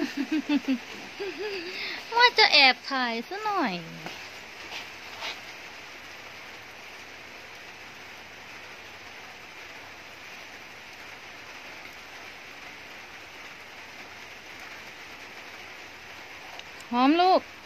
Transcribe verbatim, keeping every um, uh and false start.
ว่าจะแอบถ่ายซะหน่อยหอมลูก